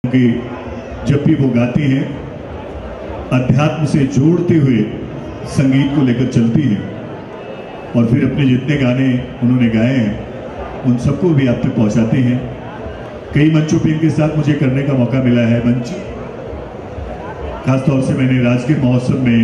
कि जब भी वो गाती हैं अध्यात्म से जोड़ते हुए संगीत को लेकर चलती हैं और फिर अपने जितने गाने उन्होंने गाए हैं उन सबको भी आप तक पहुंचाते हैं। कई मंचों पे इनके साथ मुझे करने का मौका मिला है। मंच खासतौर से मैंने राजगीर महोत्सव में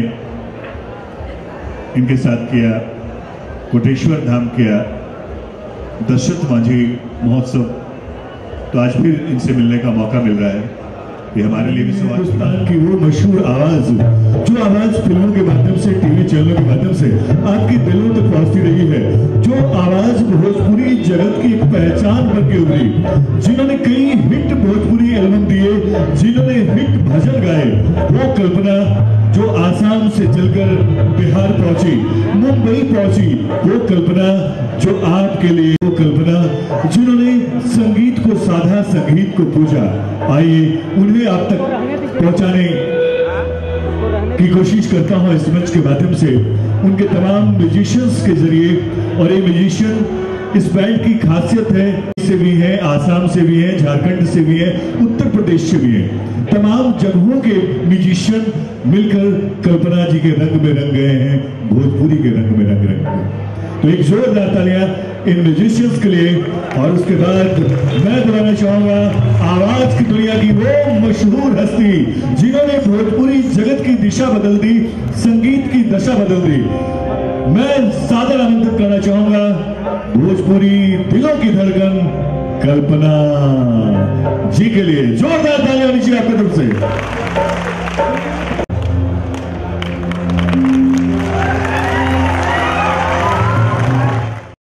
इनके साथ किया, कोटेश्वर धाम किया, दशरथ माझी महोत्सव, तो आज फिर इनसे मिलने का मौका मिल रहा है। ये हमारे लिए भी हिंदुस्तान की वो मशहूर आवाज, जो आवाज फिल्मों के माध्यम से, टीवी चैनलों के माध्यम से आपके दिलों तक पहुंचती रही है, जो आवाज भोजपुरी जगत की एक पहचान बन के उभरी, जिन्होंने कई हिट भोजपुरी एल्बम दिए, जिन्होंने हिट भजन गाए, वो कल्पना जो आसाम से चलकर बिहार पहुंची, मुंबई पहुंची, वो कल्पना जो आपके लिए, वो कल्पना जिन्होंने संगीत को साधा, संगीत को पूजा। आइए उन्हें आप तक पहुंचाने की कोशिश करता हूं इस मंच के माध्यम से, उनके तमाम म्यूजिशियंस के जरिए। और ये म्यूजिशियन, इस बैंड की खासियत है, से भी है, आसाम से भी है, झारखंड से भी है, उत्तर प्रदेश से भी है, तमाम जगहों के म्यूजिशियन मिलकर कल्पना जी के रंग में रंग गए हैं, भोजपुरी के रंग में रंग गए। तो एक जोरदार तालियां इन म्यूजिशियंस के लिए। और उसके बाद मैं बुलाना चाहूंगा आवाज की दुनिया की वो मशहूर हस्ती, जिन्होंने भोजपुरी जगत की दिशा बदल दी, संगीत की दशा बदल दी। मैं सादर आमंत्रित करना चाहूंगा भोजपुरी दिलों की धड़कन कल्पना जी के लिए। जोरदार तालियां नीचे आपकी तरफ से।